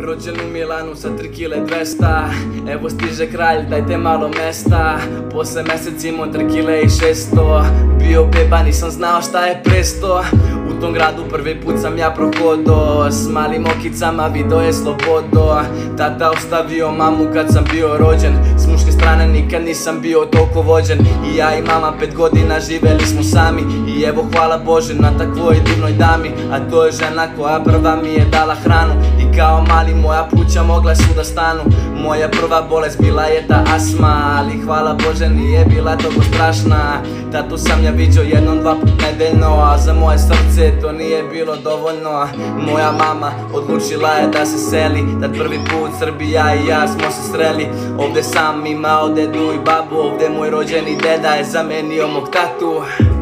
Rođen u Milanu sa 3 kile 200. Evo stiže kralj, dajte malo mesta. Posle mesec imao 3 kile i 600. Bio beba, nisam znao šta je presto. U tom gradu prvi put sam ja prohodo. S malim okicama video je slobodo. Tata ostavio mamu kad sam bio rođen. S muške strane nikad nisam bio toliko vođen. I ja i mama 5 godina živeli smo sami. I evo hvala Bože na takvoj divnoj dami. A to je žena koja prva mi je dala hranu. I kao mali moja pluća mogla su da stanu. Moja prva bolest bila je ta astma. Ali hvala Bože nije bila toliko strašna. Tatu sam ja viđo jednom 2 put nedeljno. A za moje srce to nije bilo dovoljno. Moja mama odlučila je da se seli. Tad prvi put Srbija i ja smo se sreli. Ovde sam imao dedu i babu. Ovde moj rođeni deda je zamenio mog tatu.